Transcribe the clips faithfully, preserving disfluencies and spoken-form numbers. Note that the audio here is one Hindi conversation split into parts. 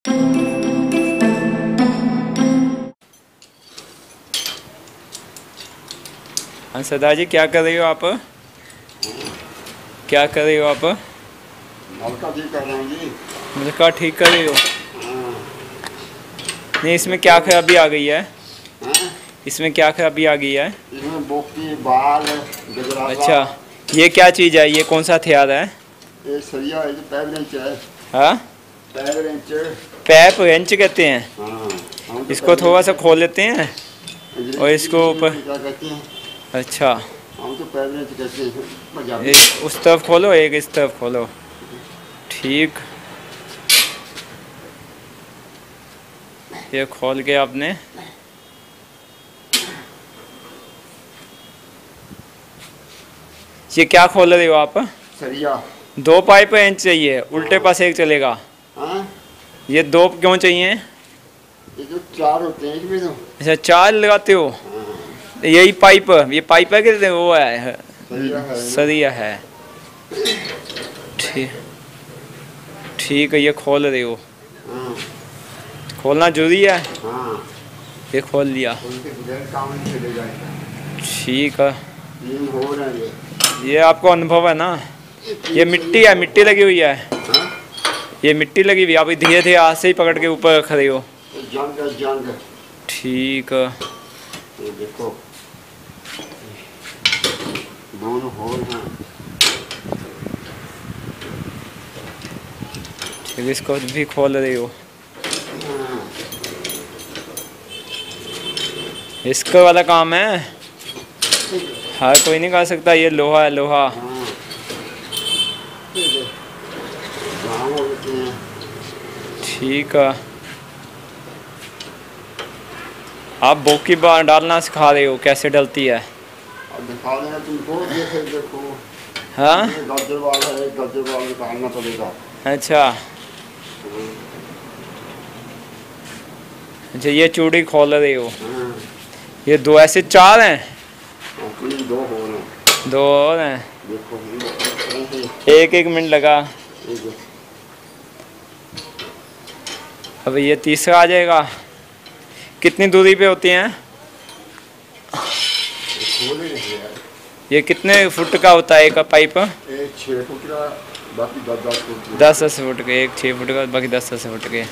हाँ सरदार जी, क्या कर रही हो आप? क्या कर रही हो आप? नलका ठीक कर रहा हूँ जी। नलका ठीक कर रही हो? हाँ। नहीं, इसमें क्या खराबी आ गई है? हाँ? इसमें क्या खराबी आ गई है? इसमें बोकी, बाल, गजराला। अच्छा, ये क्या चीज़ है? ये कौन सा हथियार है? ये सरिया है, पैप रेंच है। हाँ, पैप रेंच। पैप रेंच कहते हैं। हाँ, हम तो इसको थोड़ा सा खोल लेते हैं और इसको ऊपर। क्या कहते हैं? अच्छा, हम तो पैप रेंच कहते हैं पंजाबी। एक उस तरफ खोलो, एक इस तरफ खोलो। ठीक, ये खोल के आपने ये क्या खोल रहे हो आप? सरिया। दो पाइप इंच चाहिए, उल्टे पास एक चलेगा। हाँ? ये दो क्यों चाहिए? ये जो चार होते हैं इसमें तो। अच्छा, चार लगाते हो? हाँ। यही पाइप, ये पाइप है कि वो है? सरिया है। सरिया है। ठीक, ठीक है, ये खोल रहे हो? हाँ। खोलना जरूरी है। हाँ। ये खोल लिया। उनके बगैर काम नहीं चलेगा। ठीक है, तीन हो रहा है ये। ये आपको अनुभव है ना? ये मिट्टी है, मिट्टी लगी हुई है। हाँ? ये मिट्टी लगी हुई है, आप धीरे धीरे हाथ से ही पकड़ के ऊपर रख रहे हो। जंग है, जंग। ठीक है, ये देखो दोनों होल हैं। ठीक, इसको भी खोल रही हो? हाँ। इसका वाला काम है, हर कोई नहीं कर सकता। ये लोहा है, लोहा। हाँ। गाँव होते हैं। ठीक है, आप बोकी बार डालना सिखा रहे हो, कैसे डलती है? अब दिखा देना तुमको, देखे देखो। हाँ, गज्जर वाला है, गज्जर वाला निकालना पड़ेगा। अच्छा अच्छा, ये चूड़ी खोल रहे हो? हाँ। ये दो ऐसे चार हैं? अपनी दो हो रहे। दो और हैं। देखो एक एक मिनट लगा। अब ये तीसरा आ जाएगा। कितनी दूरी पे होती हैं ये? कितने फुट का होता है एक पाइप? एक छः फुट का, बाकी दस दस फुट। दस दस फुट के, एक छः फुट का, बाकी दस दस फुट के।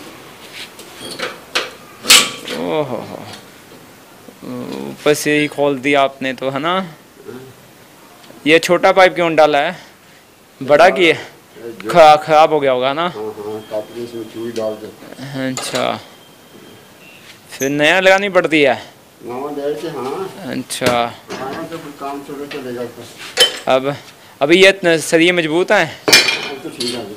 ओहो, ऊपर से ही खोल दिया आपने तो, है ना? ये छोटा पाइप क्यों डाला है? बड़ा की है? खरा, खराब हो गया होगा ना? हाँ हाँ, काटने से चूड़ी डाल देते। अच्छा, फिर नया लगानी पड़ती है? नवा दे के। हाँ। अच्छा, हाँ, तो काम चले चलेगा तो। अब अभी ये सरिये मजबूत हैं? तो ठीक है,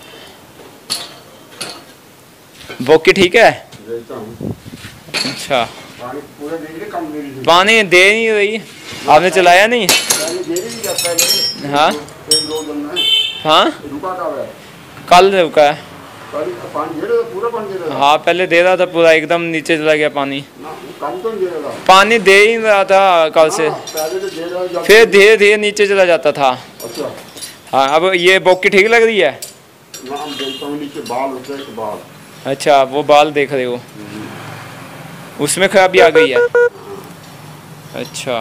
बोकी ठीक है? देता हूँ। अच्छा, पानी पूरा दे रही, कम दे रही? पानी दे नहीं रही, आपने चलाया नहीं? दे रही क्या पहले? हाँ एक दो दिन में। हाँ, रुका कब है? कल रुका है। पानी दे रहा था, पूरा पानी दे रहा था? हाँ, पहले दे रहा था पूरा, एकदम नीचे चला गया पानी। ना, कम तो नहीं दे रहा था। पानी दे ही रहा था कल से। हाँ, पहले तो दे रहा था, फिर धीरे धीरे नीचे चला जाता था। अच्छा। हाँ, अब ये बोकी ठीक लग रही है? ना, हम देखता हूँ नीचे बाल होते हैं, बाल। अच्छा, वो बाल देख रहे हो? उसमें खराबी आ गई है? अच्छा,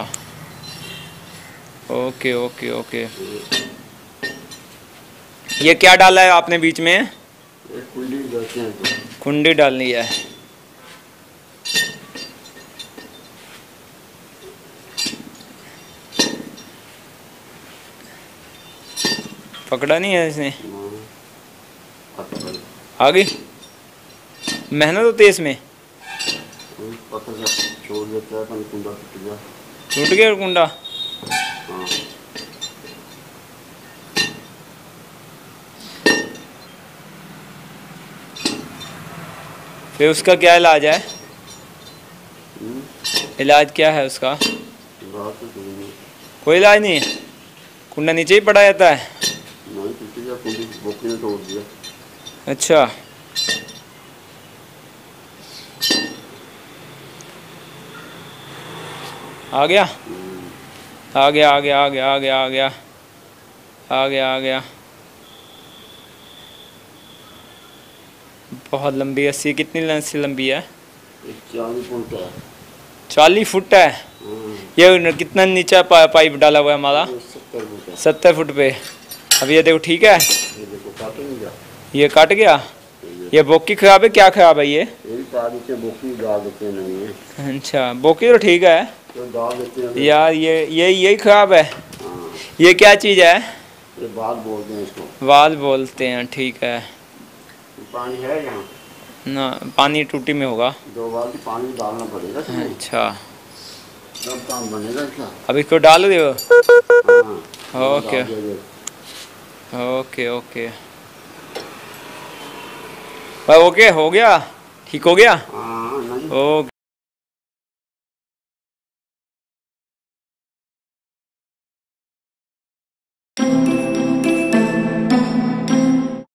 ओके ओके ओके। ये क्या डाला है आपने बीच में? एक कुंडी डालते हैं तो। कुंडी डालनी है। पकड़ा नहीं है इसने? आ गई? मेहनत होती है इसमें? छोड़ देता है, कुंडा टूट गया। टूट गया कुंडा? हाँ। फिर उसका क्या इलाज है? इलाज क्या है उसका? कोई इलाज नहीं है? कुंडा नीचे ही पड़ा रहता है? नहीं, टूट गया, कुंडी बोकी ने तोड़ दिया। अच्छा, आ गया आ गया आ गया आ गया आ गया आ गया आ गया आ गया बहुत लंबी अस्सी कितनी अस्सी लंबी है? एक चालीस फुट है। चालीस फुट है। हाँ, ये न- कितना नीचा पा, पाइप डाला हुआ है हमारा? ये सत्तर फुट है। सत्तर फुट पे। अब ये देखो ठीक है, ये देखो काटे नहीं जा। ये कट गया। ये ये बोकी खराब है, क्या खराब है ये? यही पानी से बोकी डाल देते नहीं है, अच्छा बोकी तो ठीक है तो डाल देते हैं। यार, ये ये यही खराब है। हाँ, ये क्या चीज़ है? ये बाल बोलते हैं इसको। वाल बोलते हैं, ठीक है पानी है यहाँ, ना? पानी टूटी में होगा। दो बाल्टी पानी डालना पड़ेगा इसमें, अच्छा तब काम बनेगा इसका। अब इसको डाल दो। हाँ, ओके डाल दिया। ओके ओके भाई, ओके हो गया, ठीक हो गया। हाँ नहीं। ओके।